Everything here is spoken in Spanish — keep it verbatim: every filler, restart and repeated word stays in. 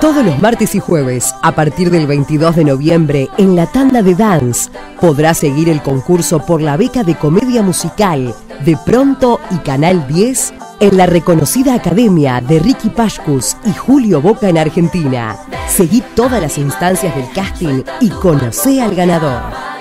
Todos los martes y jueves, a partir del veintidós de noviembre, en la tanda de Dance, podrás seguir el concurso por la beca de comedia musical de Pronto y Canal diez en la reconocida academia de Ricky Pashkus y Julio Boca en Argentina. Seguí todas las instancias del casting y conocé al ganador.